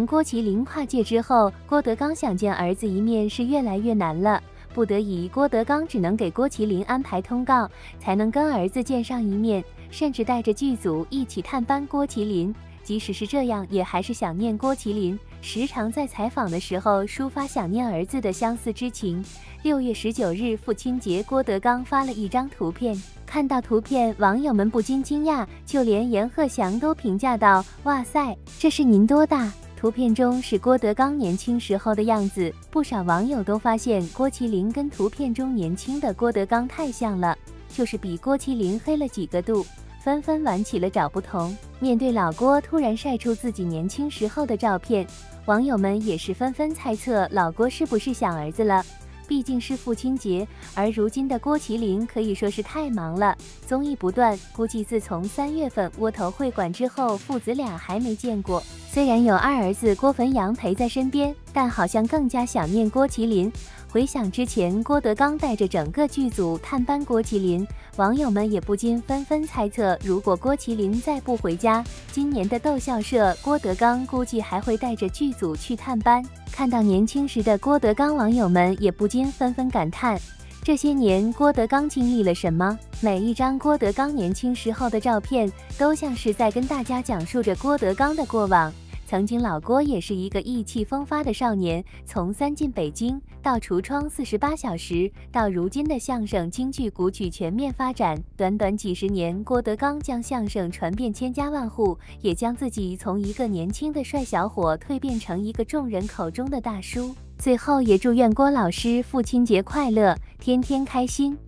郭麒麟跨界之后，郭德纲想见儿子一面是越来越难了。不得已，郭德纲只能给郭麒麟安排通告，才能跟儿子见上一面，甚至带着剧组一起探班郭麒麟。即使是这样，也还是想念郭麒麟，时常在采访的时候抒发想念儿子的相似之情。6月19日父亲节，郭德纲发了一张图片，看到图片，网友们不禁惊讶，就连阎鹤祥都评价道：“哇塞，这是您多大？”图片中是郭德纲年轻时候的样子，不少网友都发现郭麒麟跟图片中年轻的郭德纲太像了，就是比郭麒麟黑了几个度，纷纷玩起了找不同。面对老郭突然晒出自己年轻时候的照片，网友们也是纷纷猜测老郭是不是想儿子了。毕竟是父亲节，而如今的郭麒麟可以说是太忙了，综艺不断，估计自从3月份窝头会馆之后，父子俩还没见过。虽然有二儿子郭汾阳陪在身边，但好像更加想念郭麒麟。回想之前郭德纲带着整个剧组探班郭麒麟，网友们也不禁纷纷猜测，如果郭麒麟再不回家，今年的逗笑社郭德纲估计还会带着剧组去探班。看到年轻时的郭德纲，网友们也不禁纷纷感叹，这些年郭德纲经历了什么？每一张郭德纲年轻时候的照片，都像是在跟大家讲述着郭德纲的过往。曾经老郭也是一个意气风发的少年，从3进北京到橱窗48小时，到如今的相声、京剧、古曲全面发展，短短几十年，郭德纲将相声传遍千家万户，也将自己从一个年轻的帅小伙蜕变成一个众人口中的大叔。最后也祝愿郭老师父亲节快乐，天天开心。